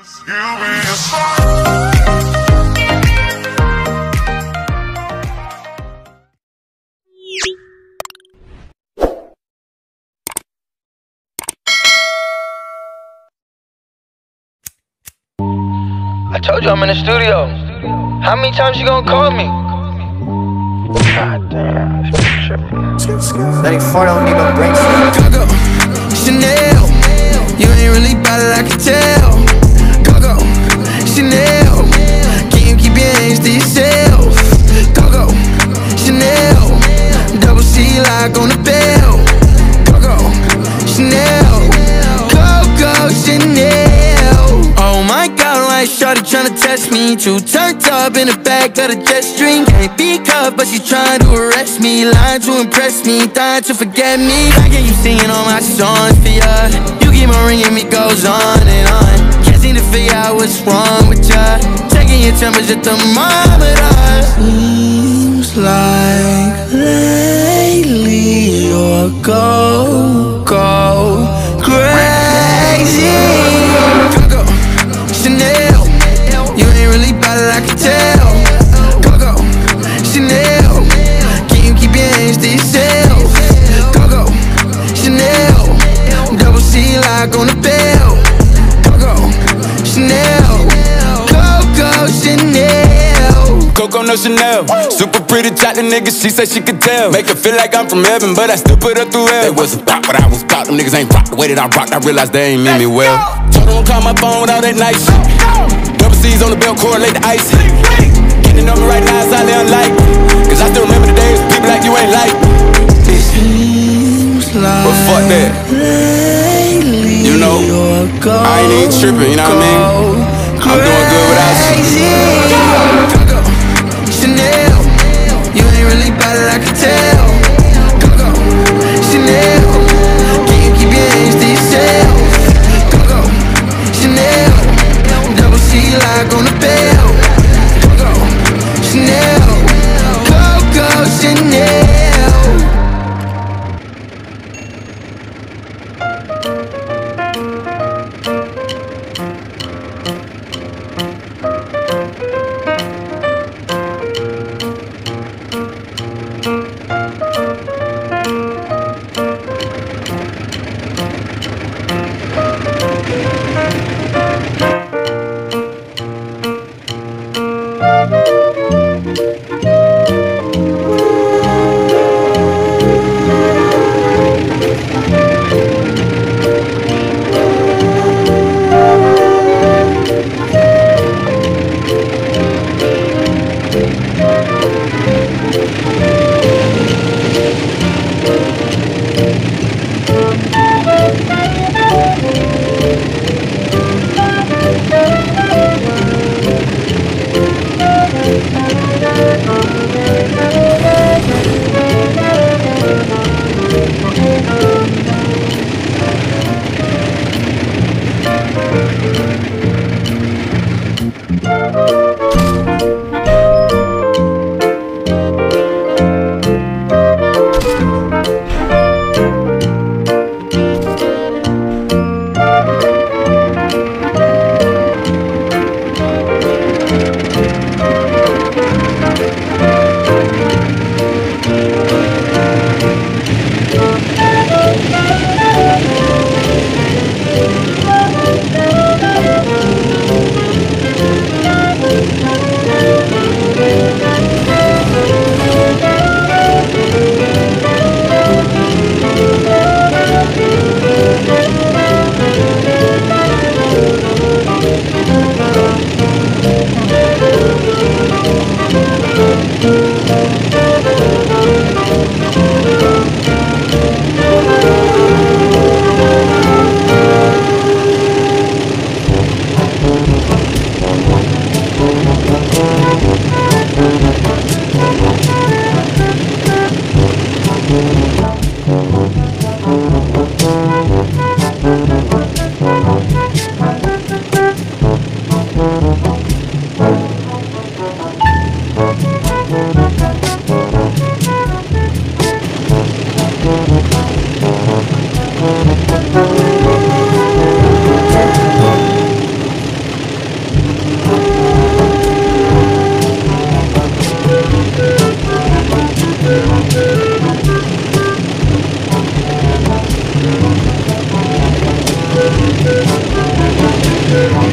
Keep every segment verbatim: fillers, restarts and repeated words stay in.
I told you I'm in the studio. How many times you gonna call me? God damn, this bitch tripping. ninety-four don't need no brakes. Coco, Chanel, you ain't really bout it, I can tell. Coco, Chanel, can you keep your hands to yourself? Coco, Chanel, double C lock on the bell. Coco, Chanel, Coco, Chanel. Oh my God, like shorty tryna test me. Too turned up in the back of the jet stream. Can't be cuffed, but she trying to arrest me. Lying to impress me, dying to forget me. I get you singing all my songs for ya. You keep on ringing me, goes on and on. Can't seem to figure out what's wrong with ya. Checking your temperature thermometer. Seems like lately you're go, go crazy. Coco, Chanel, you ain't really bout it, I can tell. Coco, Chanel, can you keep your hands to yourself? Coco, Chanel, double C lock on the bell. Coco, Chanel, Coco, Chanel. Coco, no Chanel. Super pretty chocolate nigga, she said she could tell. Make her feel like I'm from heaven, but I still put her through hell. They wasn't pop, but I was pop. Them niggas ain't rock the way that I rocked. I realized they ain't mean me well. Told them call my phone with all that nice shit. Double C's on the belt, correlate the ice. Getting on me right now is highly unlikely. Cause I still remember the days people like you ain't like me. Seems like but fuck that. You know, I ain't even tripping, you know what I mean? I'm doing good without you. Coco, Chanel, you ain't really bout it, I can tell. Coco, Chanel, can you keep your hands to yourself? Coco, Chanel, double C lock on the bell. Coco, Chanel, Coco, Chanel.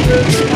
yeah.